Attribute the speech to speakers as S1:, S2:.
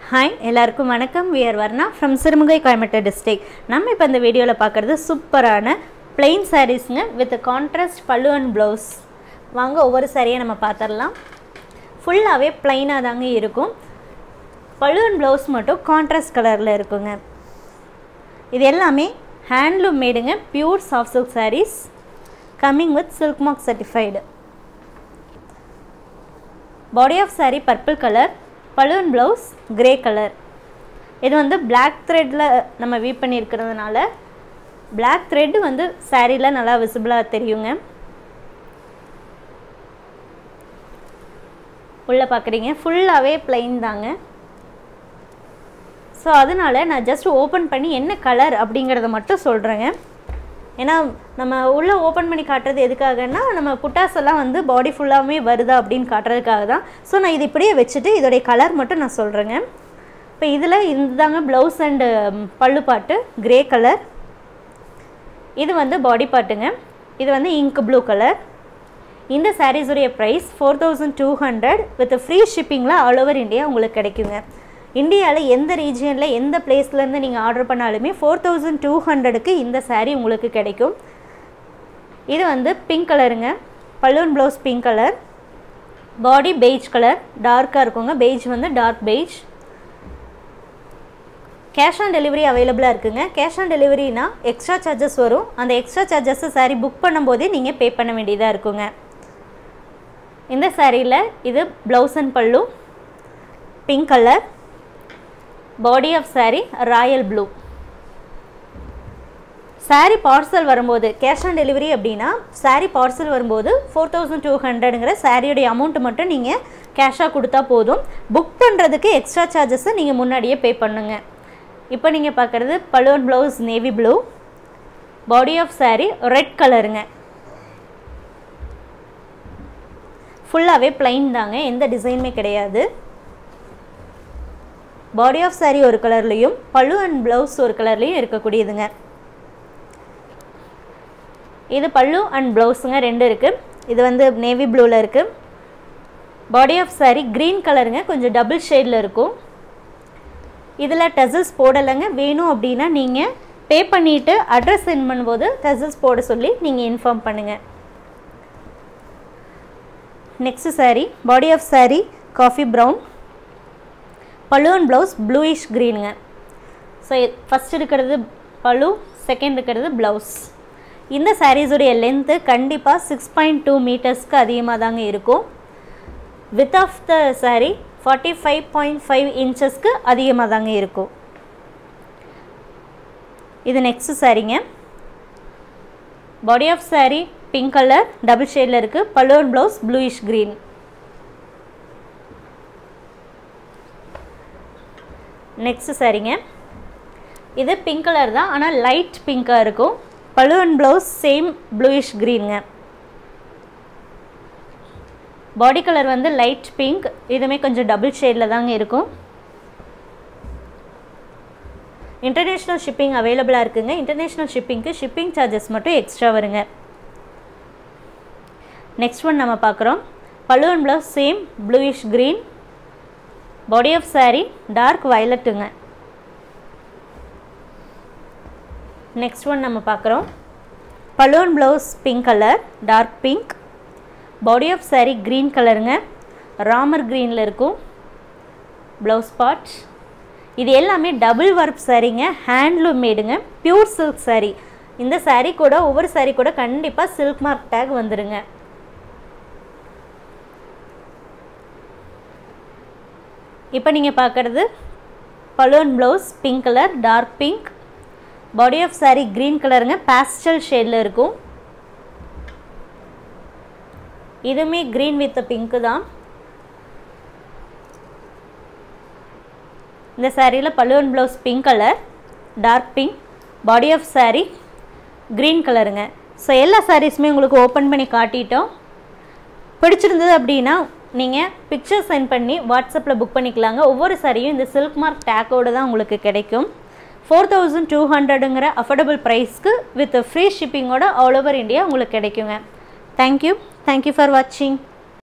S1: Hi, எல்லாருக்கும் வணக்கம். We are Varnaa from Sirumugai, Coimbatore district. நம்ம இப்ப இந்த வீடியோல பார்க்கிறது சூப்பரான plain sareesங்க with a contrast pallu and blouse. வாங்க ஒவ்வொரு சாரியை நம்ம பார்த்தறலாம். ஃபுல்லாவே plain-ஆ தாங்க இருக்கும். pallu and blouse மட்டும் contrast கலர்ல இருக்குங்க. இது எல்லாமே handloom madeங்க, pure soft silk sarees coming with silk mark certified. Body of saree purple color. Pallu and blouse grey color. இது வந்து black threadல நம்ம வீவ் பண்ணி இருக்குறதுனால black thread வந்து சாரில நல்லா விசிபிளா தெரியுங்க. உள்ள பாக்குறீங்க ஃபுல்லாவே plain தாங்க. சோ அதனால நான் just ஓபன் பண்ணி என்ன கலர் அப்படிங்கறத மட்டும் சொல்றேங்க. ஏனா நம்ம உள்ள ஓபன் பண்ணி காட்றது எதுக்காகன்னா நம்ம புட்டாஸ் எல்லாம் வந்து பாடி ஃபுல்லாவே வருதா அப்படினு காட்றதுக்காக தான். சோ நான் இது இப்படியே வெச்சிட்டு இதோட கலர் மட்டும் நான் சொல்றேங்க. இப்போ இதுல இதுதாங்க blouse and pallu part grey colour. இது வந்து பாடி பார்ட்டுங்க. இது வந்து இங்க் ப்ளூ கலர். இந்த sarees உடைய பிரைஸ் 4200 with free shippingல all over India உங்களுக்கு கிடைக்குங்க. இந்தியால எந்த ரீஜியன்ல எந்த பிளேஸ்ல இருந்து நீங்க ஆர்டர் பண்ணாலுமே 4200 க்கு இந்த saree உங்களுக்கு கிடைக்கும். இது வந்து பிங்க் கலருங்க. Pallu and blouse pink colour. Body beige colour, டார்க்கா இருக்குங்க. beige வந்து dark beige. Cash on delivery அவேலபிளா இருக்குங்க. கேஷ் ஆன் டெலிவரினா எக்ஸ்ட்ரா சார்ஜஸ் வரும். அந்த எக்ஸ்ட்ரா சார்ஜஸ் saree புக் பண்ணும்போது நீங்க பே பண்ண வேண்டியதா இருக்குங்க. இந்த சாரியில இது blouse and pallu pink colour. Body of saree royal blue. Saree parcel வரும்போது cash on delivery அப்படினா saree parcel வரும்போது 4200ங்கற சாரியோட அமௌண்ட் மட்டும் நீங்க கேஷா கொடுத்தா போதும். புக் பண்றதுக்கு எக்ஸ்ட்ரா சார்ஜஸ் நீங்க முன்னாடியே பே பண்ணுங்க. இப்போ நீங்க பார்க்கிறது pallu and blouse navy blue. Body of saree red கலருங்க. ஃபுல்லாவே plain தாங்க. எந்த டிசைனுமே கிடையாது. Body of saree ஒரு கலர்லயும் பல்லு அண்ட் ப்лауஸ் ஒரு கலர்லயும் இருக்க கூடியதுங்க. இது பல்லு அண்ட் ப்лауஸ்ங்க ரெண்டு இருக்கு. இது வந்து நேவி ப்ளூல இருக்கு. Body of saree green கலருங்க. கொஞ்சம் டபுள் ஷேட்ல இருக்கும். இதுல டசல்ஸ் போடலங்க. வேணும் அப்படினா நீங்க பே பண்ணிட்டு அட்ரஸ் சென்ட் பண்ணும்போது டசல்ஸ் போட சொல்லி நீங்க இன்ஃபார்ம் பண்ணுங்க. Next saree body of saree coffee brown. பல்லு அண்ட் ப்лауஸ் bluish greenங்க. சோ ஃபர்ஸ்ட் இருக்கிறது பல்லு, செகண்ட் இருக்கிறது ப்лауஸ். இந்த sarees உடைய லெந்த் கண்டிப்பா 6.2 மீட்டர்ஸ்க்கு அதிகமா தாங்க இருக்கும். width of the saree 45.5 inchesக்கு அதிகமா தாங்க இருக்கும். இது நெக்ஸ்ட் சாரிங்க. body of saree pink color double ஷேட்ல இருக்கு. Pallu and blouse bluish green. Next சாரிங்க. இது பிங்க் கலர் தான், ஆனா லைட் பிங்கா இருக்கும். Pallu and blouse same bluish greenங்க. பாடி கலர் வந்து லைட் பிங்க். இதுமே கொஞ்சம் டபுள் ஷேட்ல தாங்க இருக்கும். இன்டர்நேஷனல் ஷிப்பிங் அவேலபிளா இருக்குங்க. இன்டர்நேஷனல் ஷிப்பிங்க்கு ஷிப்பிங் சார்ஜஸ் மட்டும் எக்ஸ்ட்ரா வருங்க. நெக்ஸ்ட் ஒன் நம்ம பார்க்குறோம். பல்லு and blouse same bluish green. Body of saree dark violetங்க. Next one நம்ம பார்க்குறோம். பல்லு அண்ட் ப்лауஸ் pink color dark pink. Body of saree green colorங்க. ராமர் greenல இருக்கும். Blouse part. இது எல்லாமே டபுள் வர்க் சாரீங்க. ஹேண்ட்லூம் மேடுங்க. Pure silk saree. இந்த saree கூட ஒவ்வொரு saree கூட கண்டிப்பா silk mark tag வந்துருங்க. இப்போ நீங்க பார்க்கிறது pallu and blouse pink colour dark pink. Body of saree green கலருங்க. பாஸ்டல் ஷேட்ல இருக்கும். இதுமே கிரீன் வித் பிங்க் தான். இந்த சாரியில pallu and blouse pink colour dark pink. Body of saree green கலருங்க. ஸோ எல்லா சாரீஸுமே உங்களுக்கு ஓப்பன் பண்ணி காட்டிட்டோம். பிடிச்சிருந்தது அப்படின்னா நீங்கள் பிக்சர் சென்ட் பண்ணி வாட்ஸ்அப்பில் புக் பண்ணிக்கலாங்க. ஒவ்வொரு சாரியும் இந்த சில்க் மார்க் டேக்கோடு தான் உங்களுக்கு கிடைக்கும். 4200ங்கிற அஃபோர்டபுள் ப்ரைஸ்க்கு வித் ஃப்ரீ ஷிப்பிங்கோட ஆல் ஓவர் இந்தியா உங்களுக்கு கிடைக்குங்க. தேங்க்யூ ஃபார் வாட்சிங்.